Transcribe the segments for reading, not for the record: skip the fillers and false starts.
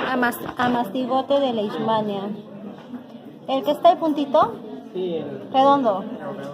Amastigote de leishmania. ¿El que está el puntito? Sí, redondo.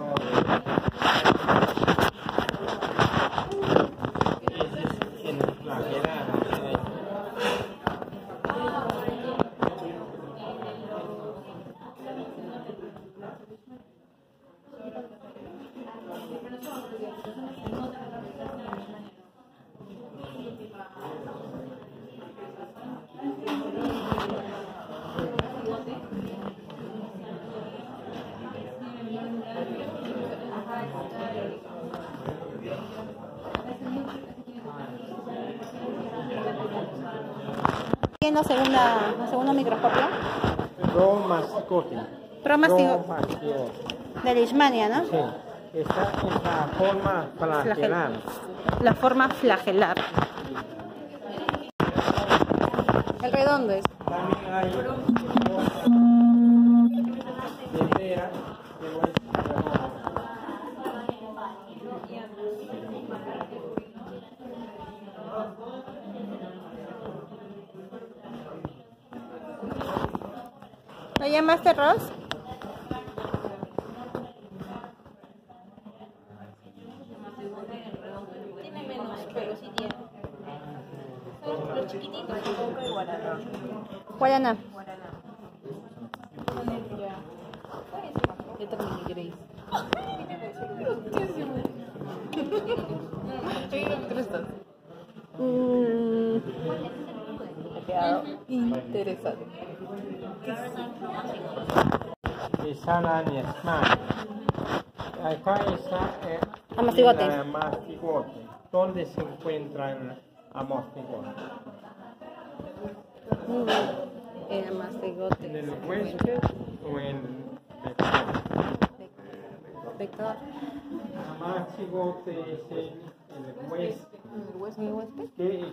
¿En la segunda microscopio? Promastigote. Promastigote. De leishmania, ¿no? Sí. Está en la forma flagelar. La forma flagelar. El redondo es. También hay entera, pero es redonda. ¿Lo llamaste Ross? Tiene menos, pero sí tiene. Son los chiquititos de coca y guaraná. Guaraná. Yo también queréis. Me he quedado interesado. Sana leishmania. Acá está Amastigote. el amastigote. ¿Dónde se encuentra el amastigote? El amastigote. ¿En el huésped o en el Vector. amastigote es el huésped? ¿El huésped?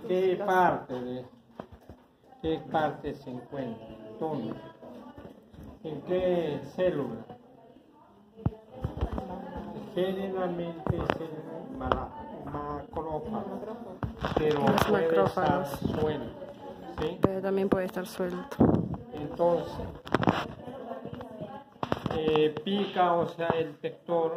¿Qué parte se encuentra? ¿Dónde? ¿En qué célula? Generalmente es el macrófago, pero Los puede estar macrófagos. suelto, ¿sí? Pero también puede estar suelto. Entonces, pica, o sea, el vector,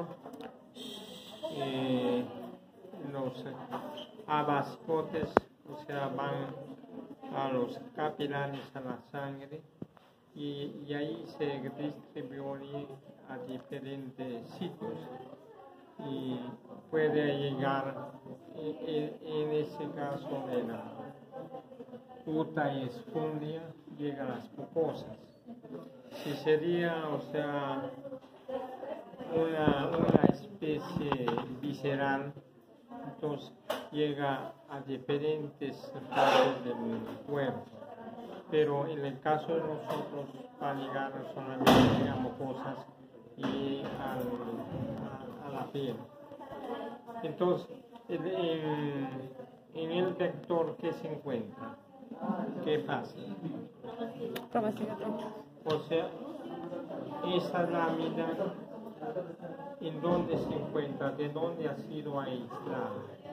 los abascotes, o sea, van a los capilares, a la sangre, y ahí se distribuye a diferentes sitios y puede llegar, en ese caso de la uta y esfundia, llega a las mucosas. Si sería, o sea, una especie visceral, entonces llega a diferentes partes del cuerpo. Pero en el caso de nosotros va a llegar solamente a mucosas y a la piel. Entonces, en el vector, ¿qué se encuentra? ¿Qué pasa? O sea, esa lámina, ¿en dónde se encuentra? ¿De dónde ha sido aislada?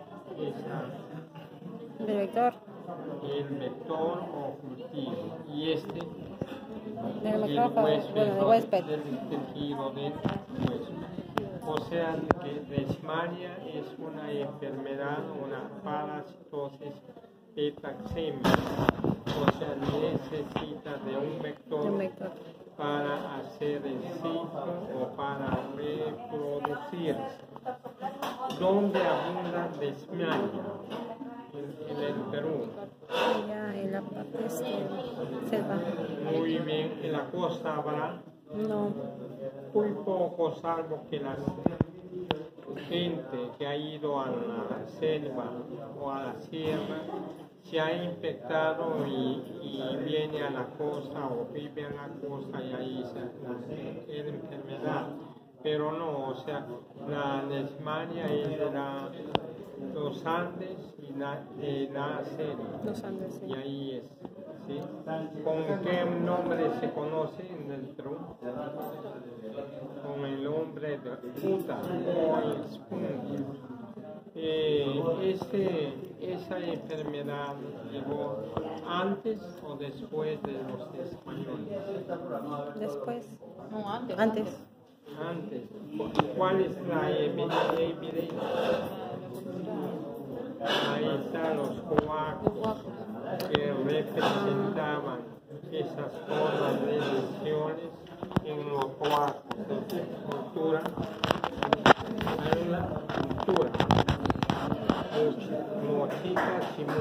¿Del vector? El vector o cultivo. Y este, Del el macrófago, huésped, del huésped. del tejido del huésped. O sea, que leishmania es una enfermedad, una parasitosis etaxémica. O sea, necesita de un vector para hacer el ciclo o para reproducirse. ¿Dónde abunda leishmania? En el Perú. Allá en la parte selva. Muy bien, en la costa habrá. No. Muy poco, salvo que la gente que ha ido a la selva o a la sierra se ha infectado y viene a la costa o vive en la costa y ahí se la enfermedad. Pero no, o sea, la leishmania es de los Andes y de la selva. Los Andes, sí. Y ahí es. ¿Sí? ¿Con qué nombre se conoce en el Perú? Con el nombre de uta o esfundia. Esa enfermedad llegó antes o después de los españoles. Después. No, antes. Antes. Antes. ¿Cuál es la evidencia? Ahí están los huacos que representaban esas formas de lesiones en los huacos de cultura. Hay una cultura. Mochita chimú.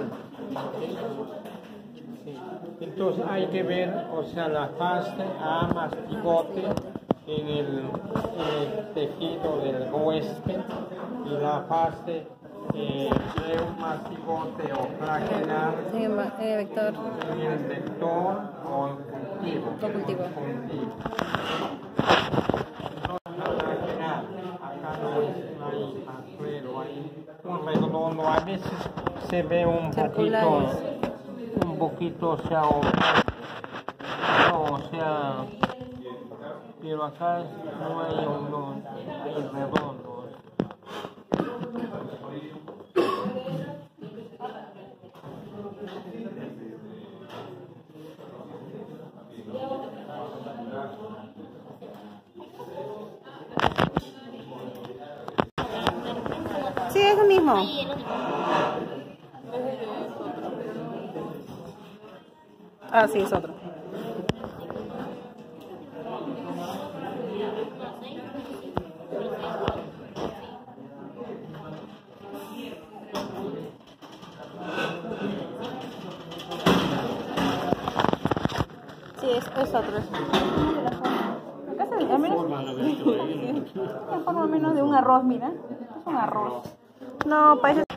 Sí. Entonces hay que ver, o sea, la fase a mastigote en el tejido del huésped y la fase de un mastigote o flagelar Vector. en el vector o en cultivo. Acá no hay arreglo, hay un redondo, a veces se ve un poquito, o sea, pero acá no hay hay redondos. Sí, es lo mismo. Ah, sí, es otro. Sí, es otro. Acá se ve, al menos, la forma menos de un arroz, mira. Es un arroz. No, parece